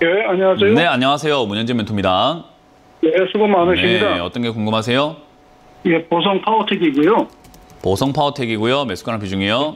예, 안녕하세요. 네, 안녕하세요. 문현진 멘토입니다. 예, 수고 많으십니다. 네, 어떤 게 궁금하세요? 예, 보성 파워텍이고요. 보성 파워텍이고요. 매수가랑 비중이요?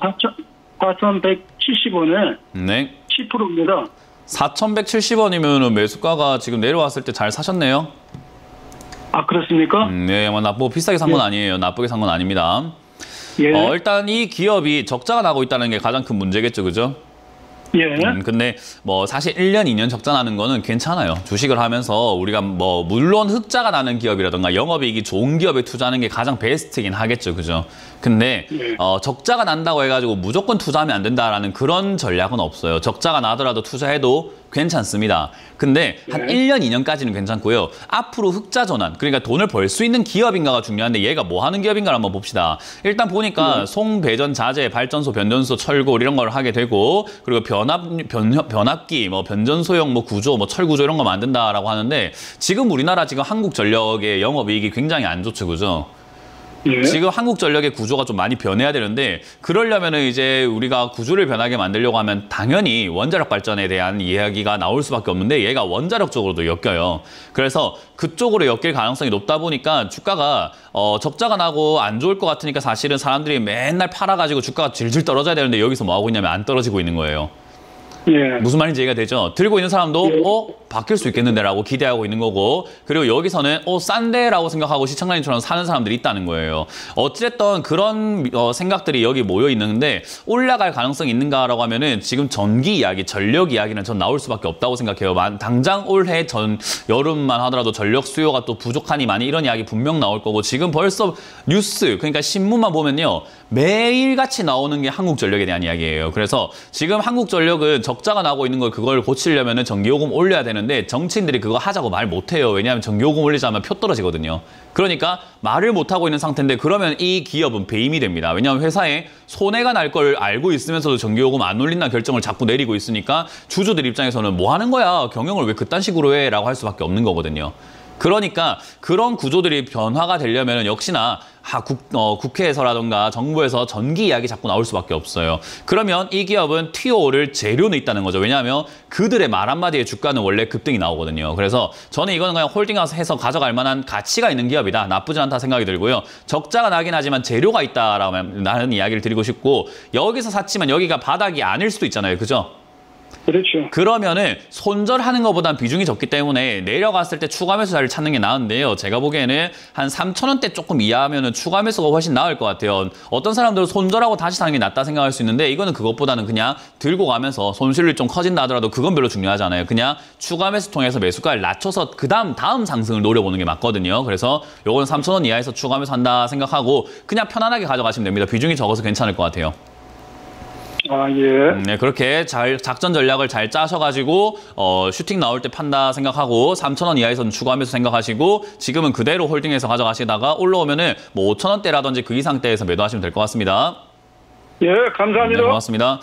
4,170원에 네. 10%입니다. 4,170원이면 매수가가 지금 내려왔을 때 잘 사셨네요. 아, 그렇습니까? 네, 뭐 비싸게 산 건 아니에요. 나쁘게 산 건 아닙니다. 예. 일단 이 기업이 적자가 나고 있다는 게 가장 큰 문제겠죠, 그죠? 예. 근데 뭐 사실 1년, 2년 적자 나는 거는 괜찮아요. 주식을 하면서 우리가 뭐 물론 흑자가 나는 기업이라든가 영업이익이 좋은 기업에 투자하는 게 가장 베스트긴 하겠죠, 그죠? 근데 예. 적자가 난다고 해가지고 무조건 투자하면 안 된다라는 그런 전략은 없어요. 적자가 나더라도 투자해도 괜찮습니다. 근데 한 1년, 2년까지는 괜찮고요. 앞으로 흑자 전환, 그러니까 돈을 벌 수 있는 기업인가가 중요한데 얘가 뭐 하는 기업인가를 한번 봅시다. 일단 보니까 송배전, 자재, 발전소, 변전소, 철골 이런 걸 하게 되고 그리고 변압기, 뭐 변전소용 뭐 구조, 뭐 철구조 이런 거 만든다라고 하는데 지금 우리나라 지금 한국전력의 영업이익이 굉장히 안 좋죠, 그죠? 예. 지금 한국전력의 구조가 좀 많이 변해야 되는데 그러려면은 이제 우리가 구조를 변하게 만들려고 하면 당연히 원자력 발전에 대한 이야기가 나올 수밖에 없는데 얘가 원자력 쪽으로도 엮여요. 그래서 그쪽으로 엮일 가능성이 높다 보니까 주가가 적자가 나고 안 좋을 것 같으니까 사실은 사람들이 맨날 팔아가지고 주가가 질질 떨어져야 되는데 여기서 뭐 하고 있냐면 안 떨어지고 있는 거예요. 예. 무슨 말인지 이해가 되죠? 들고 있는 사람도 예. 바뀔 수 있겠는데라고 기대하고 있는 거고 그리고 여기서는 싼데라고 생각하고 시청자님처럼 사는 사람들이 있다는 거예요. 어찌됐든 그런 생각들이 여기 모여 있는데 올라갈 가능성이 있는가라고 하면은 지금 전기 이야기, 전력 이야기는 전 나올 수밖에 없다고 생각해요. 당장 올해 여름만 하더라도 전력 수요가 또 부족하니 많이 이런 이야기 분명 나올 거고 지금 벌써 뉴스, 그러니까 신문만 보면요. 매일같이 나오는 게 한국전력에 대한 이야기예요. 그래서 지금 한국전력은 적자가 나고 있는 걸 그걸 고치려면 전기요금 올려야 되는데 정치인들이 그거 하자고 말 못해요. 왜냐하면 전기요금 올리자면 표 떨어지거든요. 그러니까 말을 못하고 있는 상태인데 그러면 이 기업은 배임이 됩니다. 왜냐하면 회사에 손해가 날 걸 알고 있으면서도 전기요금 안 올린다는 결정을 자꾸 내리고 있으니까 주주들 입장에서는 뭐 하는 거야? 경영을 왜 그딴 식으로 해? 라고 할 수밖에 없는 거거든요. 그러니까 그런 구조들이 변화가 되려면 역시나 국회에서라든가 정부에서 전기 이야기 자꾸 나올 수밖에 없어요. 그러면 이 기업은 튀어 오를 재료는 있다는 거죠. 왜냐하면 그들의 말 한마디에 주가는 원래 급등이 나오거든요. 그래서 저는 이거는 그냥 홀딩해서 가져갈 만한 가치가 있는 기업이다. 나쁘지 않다 생각이 들고요. 적자가 나긴 하지만 재료가 있다라는 이야기를 드리고 싶고 여기서 샀지만 여기가 바닥이 아닐 수도 있잖아요. 그죠? 그렇죠. 그러면은 손절하는 것보단 비중이 적기 때문에 내려갔을 때 추가 매수자를 찾는 게 나은데요. 제가 보기에는 한 3,000원대 조금 이하면은 추가 매수가 훨씬 나을 것 같아요. 어떤 사람들은 손절하고 다시 사는 게 낫다 생각할 수 있는데 이거는 그것보다는 그냥 들고 가면서 손실이 좀 커진다 하더라도 그건 별로 중요하지 않아요. 그냥 추가 매수 통해서 매수가를 낮춰서 다음 상승을 노려보는 게 맞거든요. 그래서 요거는 3,000원 이하에서 추가 매수한다 생각하고 그냥 편안하게 가져가시면 됩니다. 비중이 적어서 괜찮을 것 같아요. 아, 예. 네, 그렇게 작전 전략을 잘 짜셔가지고 슈팅 나올 때 판다 생각하고 3,000원 이하에서는 추가 매수 생각하시고 지금은 그대로 홀딩해서 가져가시다가 올라오면은 뭐 5,000원대라든지 그 이상대에서 매도하시면 될 것 같습니다. 예, 감사합니다. 네, 고맙습니다.